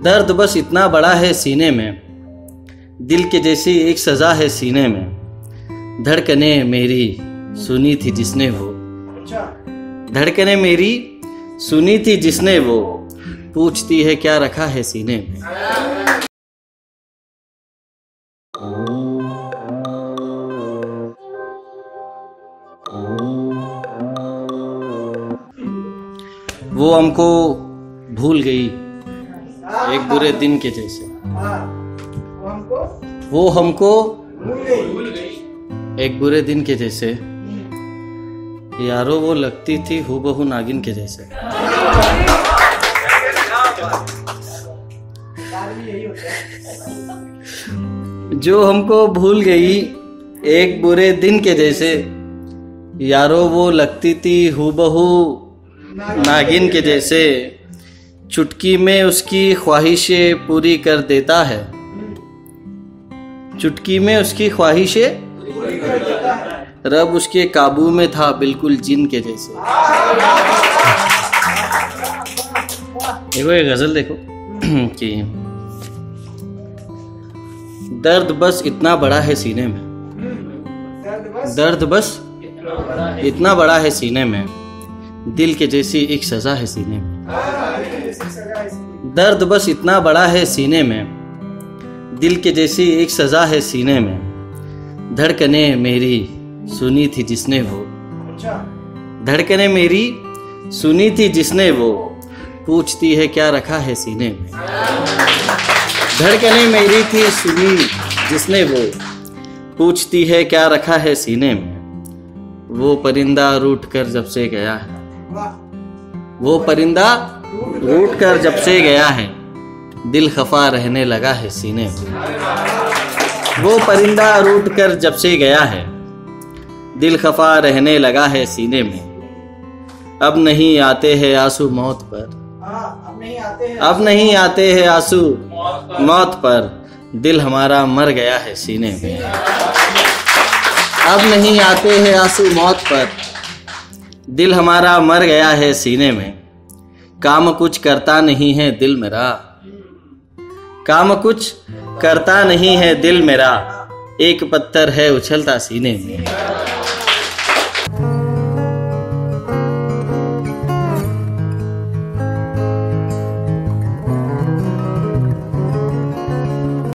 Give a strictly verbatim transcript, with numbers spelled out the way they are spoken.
दर्द बस इतना बड़ा है सीने में, दिल के जैसी एक सजा है सीने में। धड़कने मेरी सुनी थी जिसने वो, धड़कने मेरी सुनी थी जिसने वो, पूछती है क्या रखा है सीने में। वो हमको भूल गई एक बुरे दिन के जैसे, वो हमको भूल गई एक बुरे दिन के जैसे। यारो वो लगती थी हूबहू नागिन के जैसे। जो हमको भूल गई एक बुरे दिन के जैसे, यारो वो लगती थी हूबहू नागिन के जैसे। चुटकी में उसकी ख्वाहिशें पूरी कर देता है, चुटकी में उसकी ख्वाहिशें रब उसके काबू में था बिल्कुल जिन के जैसे। देखो ये गजल देखो कि दर्द बस इतना बड़ा है सीने में, दर्द बस इतना बड़ा है सीने में, दिल के जैसी एक सजा है सीने में। दर्द बस इतना बड़ा है सीने में, दिल के जैसी एक सजा है सीने में। धड़कने मेरी सुनी थी जिसने वो, धड़कने मेरी सुनी थी जिसने वो, पूछती है क्या रखा है सीने में। धड़कने मेरी थी सुनी जिसने वो, पूछती है क्या रखा है सीने में। वो परिंदा रूठ कर जब से गया है, वो परिंदा रूठ कर जब से गया है, दिल खफा रहने लगा है सीने में। वो परिंदा रूठ कर जब से गया है, दिल खफा रहने लगा है सीने में। अब नहीं आते हैं आंसू मौत पर, अब नहीं आते हैं आंसू मौत पर, दिल हमारा मर गया है सीने में। अब नहीं आते हैं आंसू मौत पर, दिल हमारा मर गया है सीने में। काम कुछ करता नहीं है दिल मेरा, काम कुछ करता नहीं है दिल मेरा, एक पत्थर है उछलता सीने में।